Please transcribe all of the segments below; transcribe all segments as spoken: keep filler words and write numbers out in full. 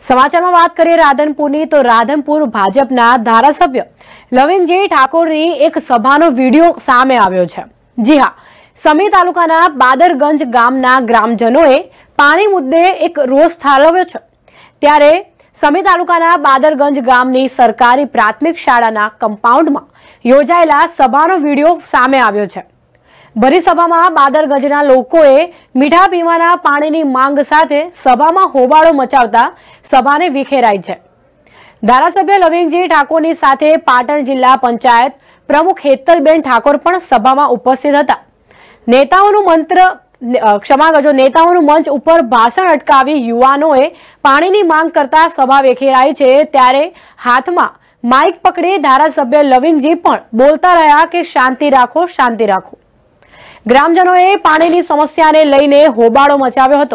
સમાચારમાં વાત કરીએ રાધનપુરની તો રાધનપુર ભાજપના ધારાસભ્ય લવિંગજી ઠાકોરની એક સભાનો વિડીયો સામે આવ્યો છે। જી હા, સમી તાલુકાના બાદરગંજ ગામના ગ્રામજનોએ પાણી મુદ્દે એક રોષ ઠાલવ્યો છે। ત્યારે સમી તાલુકાના બાદરગંજ ગામની સરકારી પ્રાથમિક શાળાના કમ્પાઉન્ડમાં યોજાયેલા સભાનો વિડીયો સામે આવ્યો છે। ભરી સભામાં બાદરગંજના લોકોએ મીઠા પીવાના પાણીની માંગ સાથે સભામાં હોબાળો મચાવતા સભાને વિખેરાઈ છે। ધારાસભ્ય લવિંગજી ઠાકોરની સાથે પાટણ જિલ્લા પંચાયત પ્રમુખ હેતલબેન ઠાકોર પણ સભામાં ઉપસ્થિત હતા। નેતાઓનું મંત્ર ક્ષમા કરજો નેતાઓનું મંચ ઉપર ભાષણ અટકાવી યુવાનોએ પાણીની માંગ કરતા સભા વિખેરાઈ છે। ત્યારે હાથમાં માઇક પકડી ધારાસભ્ય લવિંગજી પણ બોલતા રહ્યા કે શાંતિ રાખો, શાંતિ રાખો। ગ્રામજનોએ પાણીની સમસ્યાને લઈને હોબાળો મચાવ્યો હતો।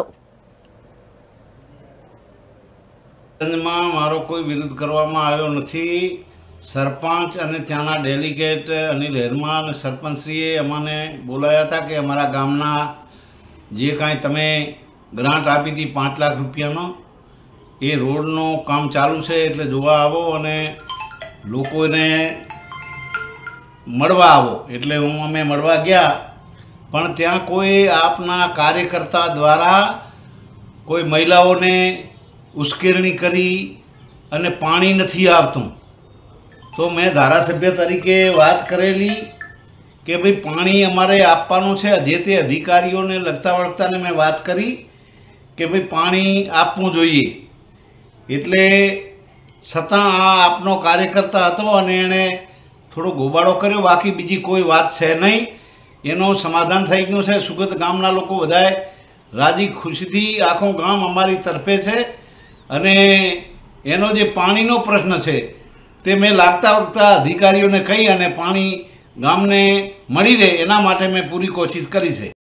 મારો કોઈ વિરોધ કરવામાં આવ્યો નથી। સરપંચ અને ત્યાંના ડેલિગેટ અનિલ હેરમા અને સરપંચશ્રીએ અમને બોલાવ્યા હતા કે અમારા ગામના જે કાંઈ તમે ગ્રાન્ટ આપી હતી પાંચ લાખ રૂપિયાનો એ રોડનું કામ ચાલુ છે એટલે જોવા આવો અને લોકોને મળવા આવો। એટલે હું અમે મળવા ગયા પણ ત્યાં કોઈ આપના કાર્યકર્તા દ્વારા કોઈ મહિલાઓને ઉશ્કેરણી કરી અને પાણી નથી આવતું। તો મેં ધારાસભ્ય તરીકે વાત કરેલી કે ભાઈ પાણી અમારે આપવાનું છે। જે તે અધિકારીઓને લગતા વળગતાને મેં વાત કરી કે ભાઈ પાણી આપવું જોઈએ। એટલે છતાં આ આપનો કાર્યકર્તા હતો અને એણે થોડો ગોબાળો કર્યો, બાકી બીજી કોઈ વાત છે નહીં। એનું સમાધાન થઈ ગયું છે। સુગત ગામના લોકો બધાએ રાજી ખુશીથી આખું ગામ અમારી તરફે છે અને એનો જે પાણીનો પ્રશ્ન છે તે મેં લાગતા વખતા અધિકારીઓને કહી અને પાણી ગામને મળી રહે એના માટે મેં પૂરી કોશિશ કરી છે।